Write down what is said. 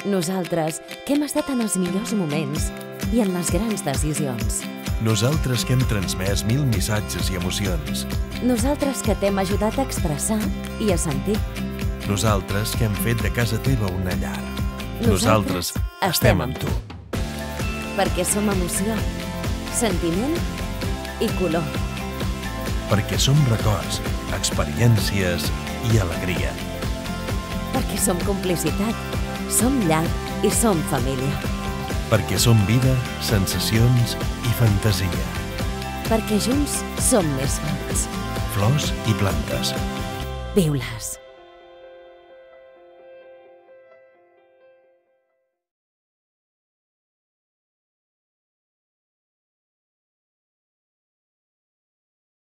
Nosaltres, que hem estat en els millors moments i en les grans decisions. Nosaltres que hem transmès 1000 missatges i emocions. Nosaltres que t'hem ajudat a expressar i a sentir. Nosaltres que hem fet de casa teva una llar. Nosaltres estem amb tu. Perquè som emoció, sentiment i color. Perquè som records, experiències i alegria. Perquè som complicitat, som llar i som família. Perquè som vida, sensacions i fantasia. Perquè junts som més forts. Flors i plantes. Viu-les.